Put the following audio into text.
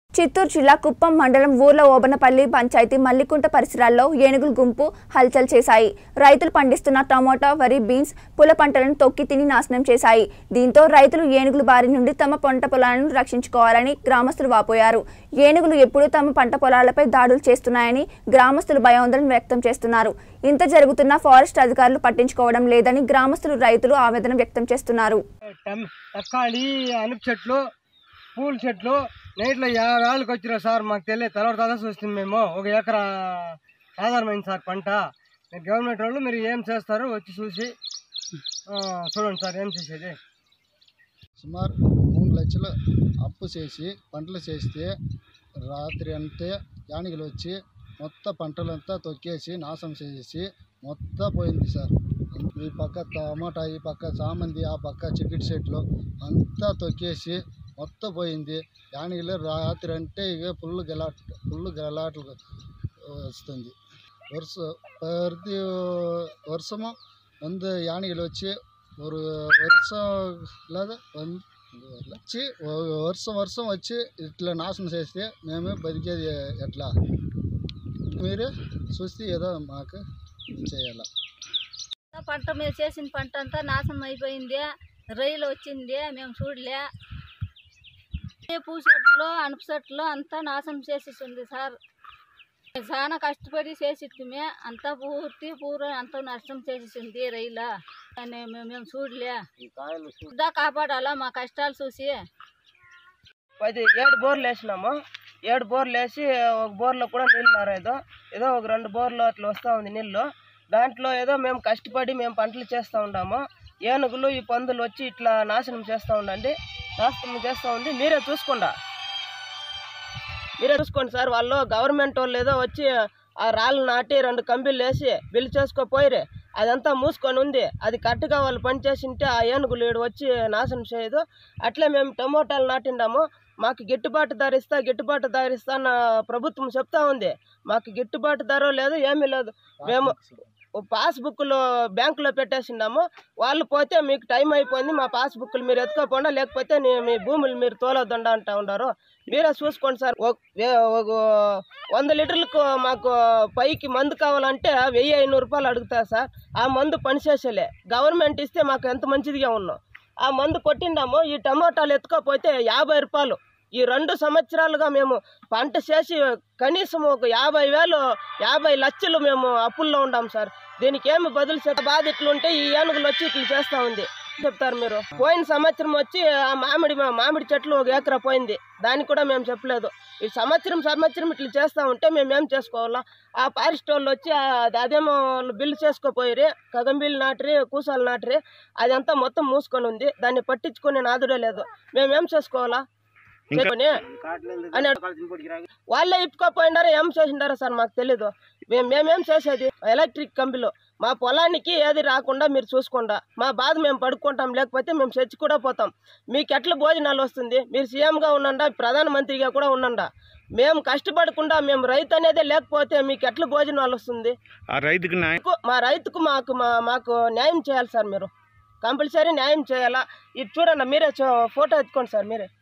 చిత్తూరు జిల్లా కుప్పం మండలం ఊర్ల ఓబనపల్లి పంచాయతీ మల్లికుంట పరిసరాల్లో ఏనుగుల గుంపు హల్చల్ చేశాయి. రైతులు పండిస్తున్న టమోటా, వరి, బీన్స్, పూల పంటలను తొక్కి తిని నాశనం చేశాయి. దీంతో రైతులు ఏనుగుల బారి నుండి తమ పంట పొలాలను రక్షించుకోవాలని గ్రామస్తులు వాపోయారు. ఏనుగులు ఎప్పుడూ తమ పంట పొలాలపై దాడులు చేస్తున్నాయని గ్రామస్తులు భయాందోళన వ్యక్తం చేస్తున్నారు. ఇంత జరుగుతున్న ఫారెస్ట్ అధికారులు పట్టించుకోవడం లేదని గ్రామస్తులు, రైతులు ఆవేదన వ్యక్తం చేస్తున్నారు. పూల చెట్లు నైట్లో 50 ఏళ్ళకి వచ్చినా సార్. మాకు తెలియదు, తర్వాత చూస్తుంది. మేము 1 ఎకరా సాధారణమైంది సార్ పంట. గవర్నమెంట్ వాళ్ళు మీరు ఏం చేస్తారు వచ్చి చూసి చూడండి సార్. ఏం చేసేది సుమారు 3 లక్షలు అప్పు చేసి పంటలు చేస్తే రాత్రి అంటే యానిగలు వచ్చి మొత్తం పంటలంతా తొక్కేసి నాశనం చేసి మొత్తం పోయింది సార్. ఈ పక్క టమాటా, ఈ పక్క చామంతి, ఆ పక్క చికెట్ చెట్లు అంతా తొక్కేసి మొత్తం పోయింది. యానిగలు రాత్రి అంటే ఇక ఫుల్ గలాట్లు వస్తుంది. ప్రతి వర్షము 100 యానిగలు వచ్చి వర్షం వచ్చి ఇట్లా నాశనం చేస్తే మేము బతికేది ఎట్లా? మీరే చూస్తే ఏదో మాకు చేయాల. పంట మీద చేసిన పంట అంతా నాశనం అయిపోయింది. రైలు వచ్చింది, మేము చూడలే. పూ చెట్లు, అనుపు చెట్లు అంతా నాశనం చేసేసింది సార్. చాలా కష్టపడి చేసిమే అంతా పూర అంతా నష్టం చేసేసింది రైలు. మేము చూడలే. కాపాడాలా మా కష్టాలు చూసి. 7 బోర్లు వేసినాము. 7 బోర్లు వేసి 1 బోర్లో కూడా నీళ్ళు రాలేదు. ఏదో 2 బోర్లు అట్లా వస్తూ ఉంది నీళ్ళు. దాంట్లో ఏదో మేము కష్టపడి మేము పంటలు చేస్తూ ఉన్నాము. ఏనుగులు, ఈ పందులు వచ్చి ఇట్లా నాశనం చేస్తూ ఉండండి, మీరే చూసుకోండి సార్. వాళ్ళు గవర్నమెంట్ వాళ్ళు ఏదో వచ్చి ఆ రాళ్ళు నాటి 2 కంబీలు వేసి బిల్లు చేసుకోపోయిరే. అదంతా మూసుకొని ఉంది. అది కరెక్ట్గా వాళ్ళు పని చేసింటే ఆ ఏనుగులు వచ్చి నాశనం చేయదు. అట్లే మేము టమోటాలు నాటిండాము. మాకు గిట్టుబాటు ధర ఇస్తా అన్న ప్రభుత్వం చెప్తా ఉంది. మాకు గిట్టుబాటు ధర లేదు, ఏమీ లేదు. మేము పాస్బుక్లు బ్యాంకులో పెట్టేసినాము. వాళ్ళు పోతే మీకు టైం అయిపోయింది, మా పాస్బుక్లు మీరు ఎత్తుకోకుండా, లేకపోతే మీ భూములు మీరు తోలొద్దండ అంటూ ఉన్నారు. మీరే చూసుకోండి సార్. 100 లీటర్లకు మాకు పైకి మందు కావాలంటే 1500 రూపాయలు అడుగుతారు సార్. ఆ మందు పనిచేసేలే. గవర్నమెంట్ ఇస్తే మాకు ఎంత మంచిదిగా ఉన్నాం. ఆ మందు కొట్టిండాము. ఈ టమోటాలు ఎత్తుకోపోతే 50 రూపాయలు. ఈ 2 సంవత్సరాలుగా మేము పంట చేసి కనీసం ఒక 50 లక్షలు మేము అప్పుల్లో ఉన్నాం సార్. దీనికి ఏమి బదులు బాధ ఇట్లుంటే ఈ ఏనుగులు వచ్చి ఇట్లా చేస్తూ ఉంది చెప్తారు మీరు. పోయిన సంవత్సరం వచ్చి ఆ మామిడి చెట్లు 1 ఎకరా పోయింది. దానికి కూడా మేము చెప్పలేదు. ఈ సంవత్సరం ఇట్లా చేస్తూ ఉంటే మేము ఏం చేసుకోవాలా? ఆ ఫారెస్ట్ వాళ్ళు వచ్చి అదేమో బిల్లు చేసుకోపోయిరి, కగంబీలు నాటిరి, కూసాలు నాటిరి. అదంతా మొత్తం మూసుకొని ఉంది. దాన్ని పట్టించుకునే నాదుడే లేదు. మేమేం చేసుకోవాలా అని వాళ్ళే ఇప్పుకోపోయినారో ఏం చేసిండారో సార్ మాకు తెలీదు. మేమేం చేసేది? ఎలక్ట్రిక్ కంపెనీలో మా పొలానికి ఏది రాకుండా మీరు చూసుకోండా. మా బాధ మేము పడుకుంటాం, లేకపోతే మేము చచ్చి కూడా పోతాం. మీకు ఎట్లా భోజనాలు వస్తుంది? మీరు సీఎంగా ఉండండా, ప్రధానమంత్రిగా కూడా ఉండండా. మేము కష్టపడకుండా మేము రైతు అనేదే లేకపోతే మీకు ఎట్లా భోజనాలు వస్తుంది? మా రైతుకు మాకు న్యాయం చేయాలి సార్. మీరు కంపల్సరీ న్యాయం చేయాలా. ఇది చూడండి, మీరే ఫోటో ఎత్తుకోండి సార్. మీరే